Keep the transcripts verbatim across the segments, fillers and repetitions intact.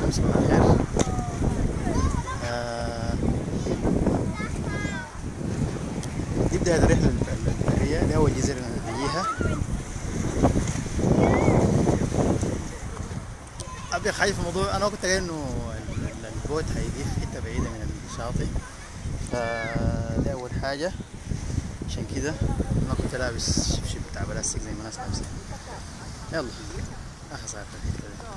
عليكم، صباح الخير. آه دي بداية الرحلة البرية، دي أول جزيرة نجيها. أبي خايف في الموضوع، أنا كنت قايل إنه البوت هيجي في حتة بعيدة من الشاطئ، فدي أول حاجة. عشان كده أنا كنت لابس شبشب بتاع بلاستيك زي ما الناس لابسين. يلا أخذ صار في الحتة دي.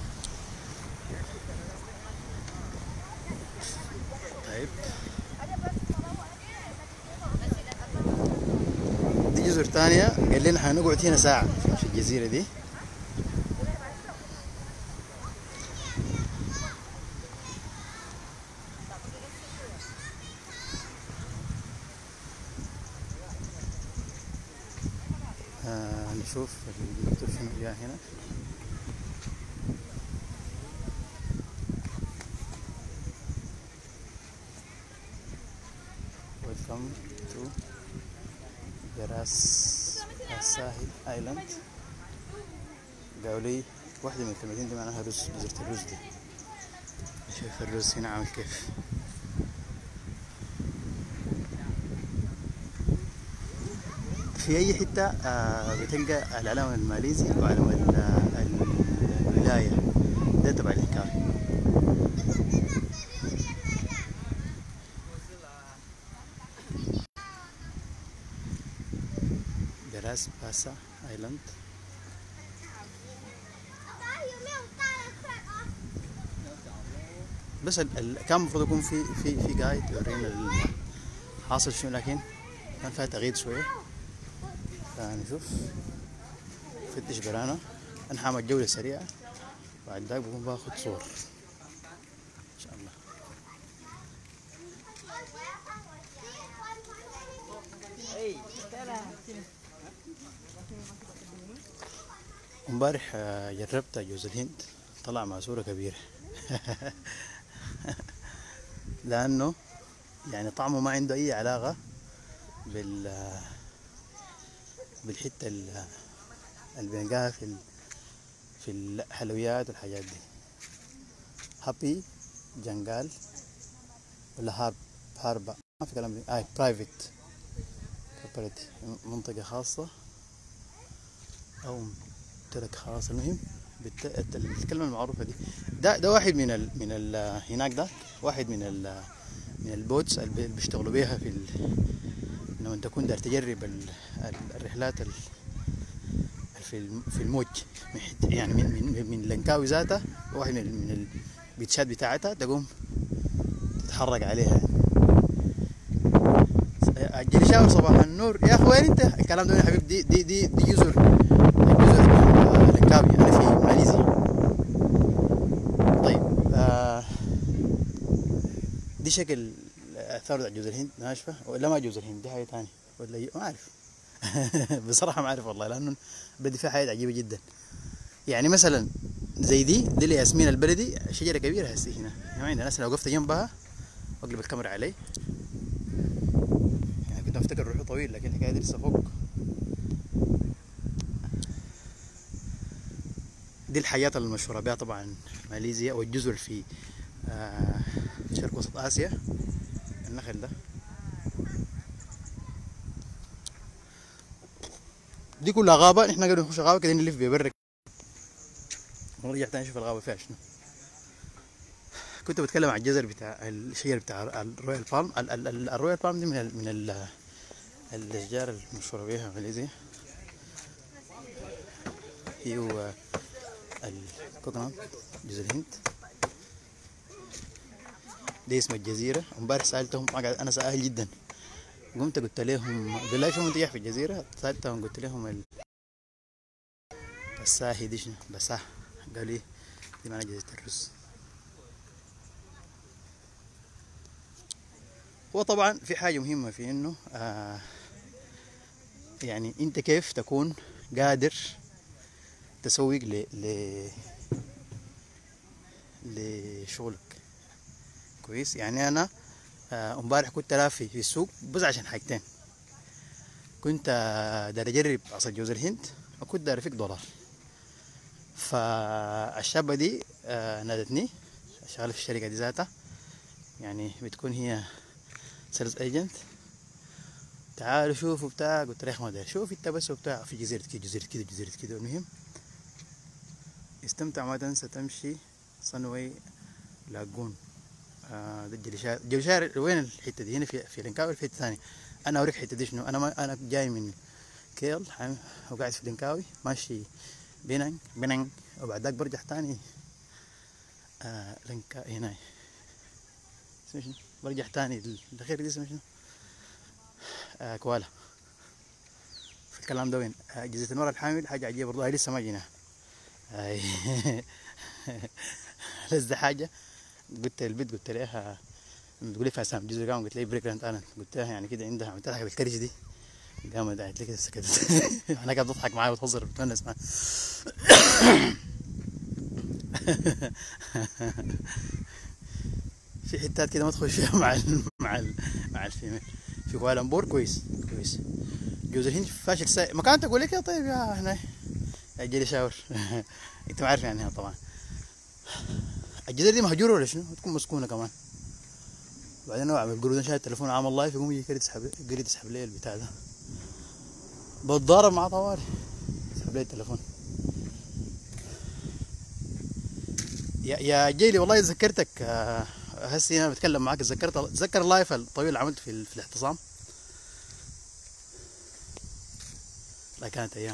طيب دي جزر تانية، قال لنا حنقعد هنا ساعة في الجزيرة دي. آه نشوف الدكتور شنو جاء هنا. Welcome to براس الساحل ايلاند. قالوا لي واحدة من الكلمتين دي معناها رز، جزيرة الرز دي. شايف الرز هنا عامل كيف. في أي حتة آه بتلقى العلم الماليزي وعلم الولاية ده تبع الحكاية. براس باسا ايلاند. بس ال ال كان المفروض يكون في في في جايد يورينا حاصل شنو، لكن كان فيها تغيير شوية. فنشوف فتش برانا، انا حاعمل جولة سريعة بعد ذاك بكون باخد صور ان شاء الله. امبارح جربت جوز الهند، طلع مع صورة كبيرة. لانه يعني طعمه ما عنده اي علاقة بال بالحتة اللي بنلقاها في في الحلويات والحاجات دي. هابي جنجال ولا هارب هاربا، ما في كلام دي. اي برايفت بروبرتي، منطقة خاصة او ممتلك خاص. المهم بالت... الكلمة المعروفة دي. ده ده واحد من ال... من ال... هناك، ده واحد من ال... من البوتس اللي بيشتغلوا بيها في ال... لما تكون داير تجرب ال... الرحلات ال... في في الموج، يعني من من من لنكاوي ذاتها، واحد من من البيتشات بتاعتها تقوم تتحرك عليها. اجل شاور صباح النور يا اخي، وين انت؟ الكلام ده يا حبيبي، دي دي دي دي جزر جزر لنكاوي، انا في ماليزيا. طيب آه دي شكل اثار بتاع جزر الهند ناشفه، ولا ما جزر الهند دي حاجه ثانيه ولا ما اعرف. بصراحه ما اعرف والله، لانه بدي فيها حاجات عجيبه جدا. يعني مثلا زي دي دي الياسمين البلدي، شجره كبيره هسه هنا. ما عندنا ناس، لو وقفت جنبها واقلب الكاميرا علي يعني كنت افتكر روحه طويل، لكن الحكايه دي لسه فوق. دي الحاجات المشهوره بها طبعا ماليزيا والجزر في آه شرق وسط اسيا. النخل ده دي كلها غابه، نحن قاعدين نخش غابه كده نلف ببرك ونرجع تاني نشوف الغابه فيها شنو. كنت بتكلم عن الجزر بتاع الشجر بتاع الرويال بالم. الرويال بالم دي من ال من ال الاشجار المشهوره بها ماليزيا. هي هو الكوكونات، جزر الهند. دي اسم الجزيره. امبارح سالتهم، انا سائل جدا، قمت قلت لهم بالله شو منتجع في الجزيره، سالتهم قلت لهم الساهي دي شنو بساه، قالوا لي دي معناها جزيره الرز. وطبعا في حاجه مهمه في انه آه يعني انت كيف تكون قادر تسوق ل ل لشغلك كويس. يعني انا امبارح آه كنت لافي في السوق بس عشان حاجتين. كنت آه داير اجرب عصا جوز الهند، وكنت داير افيك دولار. فالشابة دي آه نادتني، شغالة في الشركة دي ذاتها، يعني بتكون هي سيلز ايجنت. تعالوا شوفوا بتاع، قلت لها ما داير، شوف انت بس وبتاع في جزيرة كده جزيرة كده جزيرة كده. المهم استمتع، ما تنسى تمشي صنوي لاجون. آه ده الجليشار. الجليشار وين الحتة دي؟ هنا في في لينكاوي في حتة ثانية. انا اوريك الحتة دي شنو. انا ما انا جاي من كيل وقاعد في لينكاوي ماشي بينانج بينانج، وبعد ذاك برجع تاني آه لينكا هنا اسمه شنو، برجع تاني الاخير دي اسمه شنو، آه كوالا. في الكلام ده وين؟ آه جزيرة المرأة الحامل حاجة عجيبة برضه، هاي لسه ما جينا. هاي لسه حاجة. قلت البيت قلت لها، بتقول لي فاسام جزء قام، قلت لي بريك انا قلت لها يعني كده عندها، عملت لها حاجه بالكرش دي، قامت قالت لي كده سكتت. انا قاعد بضحك معاها وتهزر وتونس معاها. في حتات كده ما تخش فيها مع ال مع ال مع الفيميل. في كوالالمبور كويس كويس. جوز الهند فاشل ساي مكان تقول لك يا طيب يا هنا يا جيلي شاور. انت ما عارف يعني طبعا. الجزيره دي مهجوره ولا شنو؟ تكون مسكونه كمان. بعدين نوع من القرود شايل التليفون عام الله يقوم يجي كده يسحب، قريد يسحب لي البتاع ده، بتضارب مع طوالي يسحب لي التليفون. يا يا جيلي والله ذكرتك. آه، هسي انا بتكلم معاك تذكرت، تذكر اللايف الطويل اللي عملته في, في الاعتصام. لا كانت ايام.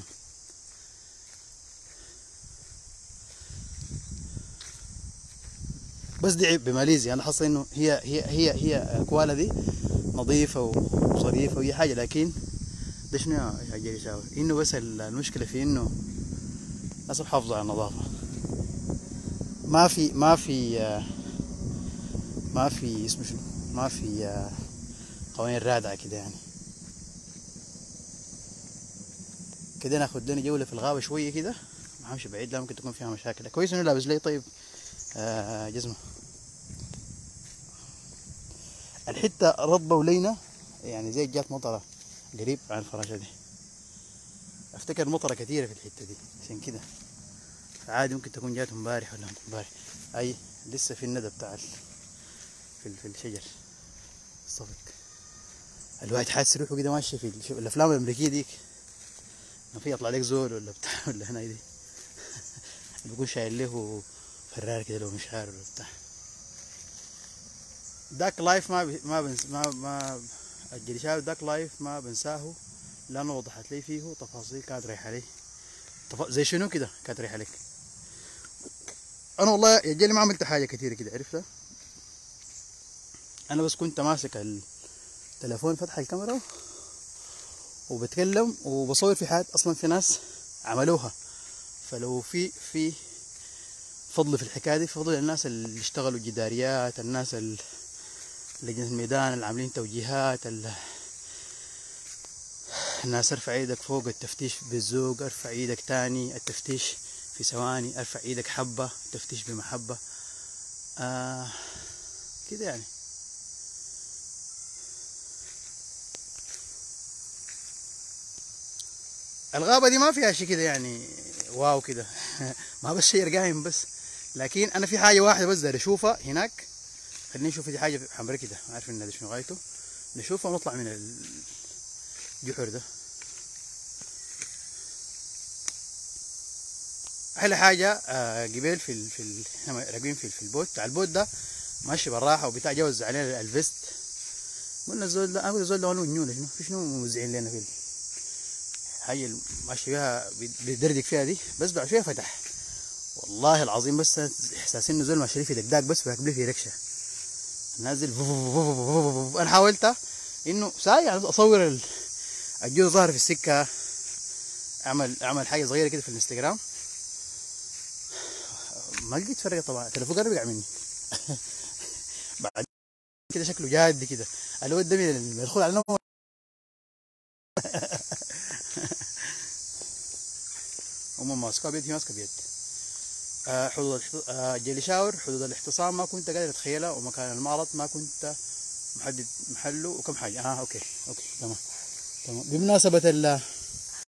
بس دي عيب بماليزيا، انا حاسس انه هي هي هي هي كوالا دي نظيفه وظريفه وهي حاجه، لكن ده شنو يا جيلي شاور؟ انه بس المشكله في انه الناس محافظه على النظافه. ما في ما في ما في اسمه شنو، ما في قوانين رادعه كده يعني. كده ناخد لنا جوله في الغابه شويه كده، ما همشي بعيد، لا ممكن تكون فيها مشاكل. كويس انه لابس لي طيب آه جزمه. الحته رطبه ولينه يعني زي جات مطره قريب عن الفراشه دي. افتكر مطره كثيره في الحته دي عشان كده، فعادي ممكن تكون جات امبارح ولا امبارح. اي لسه في الندى بتاع في في الشجر الصفق. الواحد حاسس روحه كده ماشي في الافلام الامريكيه ديك، ما في يطلع لك زول ولا بتاع ولا هنا دي بيكون شايل له فرار كده لو مش عارف ولا بتاع. داك لايف ما بي ما بنس ما ما الجليشاوي داك لايف ما بنساه، لانه وضحت لي فيه تفاصيل كانت رايحه لي. تف... زي شنو كده كانت رايحه لك. انا والله يا جيلي ما عملت حاجه كثيره كده عرفتها. انا بس كنت ماسك التليفون فتح الكاميرا وبتكلم وبصور في حاجات اصلا في ناس عملوها. فلو في في فضل في الحكايه دي، فضل الناس اللي اشتغلوا جداريات، الناس اللي لجنة الميدان اللي عاملين توجيهات، الناس ارفع ايدك فوق التفتيش بالذوق، ارفع ايدك تاني التفتيش في ثواني، ارفع ايدك حبة التفتيش بمحبة. آه كده يعني. الغابة دي ما فيها شي كده يعني واو كده. ما بس شيء قايم بس، لكن انا في حاجة واحدة بس داير اشوفها هناك. خليني نشوف دي حاجة حمرا كده، ما عارف ان هذا شنو غايته. نشوفها ونطلع من الجحر ده. احلى حاجه آه جبال في ال في ال احنا راكبين في, في البوت بتاع البوت ده ماشي بالراحه وبتاع. جوز علينا الفيست، قلنا الزول ده اقول الزول ده ولو نيونا شنو في شنو موزعين لنا في الحاجه اللي ماشي بيها بيدردك فيها دي. بس بعد شويه فتح والله العظيم، بس احساس انه زول ماشي في دقداق بس راكب لي في ركشه نازل. انا حاولت انه ساعه يعني اصور الجو ظاهر في السكه، اعمل اعمل حاجه صغيره كده في الانستغرام. ما لقيت فرق طبعا، التليفون قرب يقع مني. بعد كده شكله جاد كده الواد ده من يدخل على نوم. هم ماسكه بيد، هي ماسكه بيد. آه حدود آه جيلي شاور، حدود الاحتصام ما كنت قادر اتخيلها، ومكان المعرض ما كنت محدد محله وكم حاجه. اه اوكي اوكي تمام تمام. بمناسبه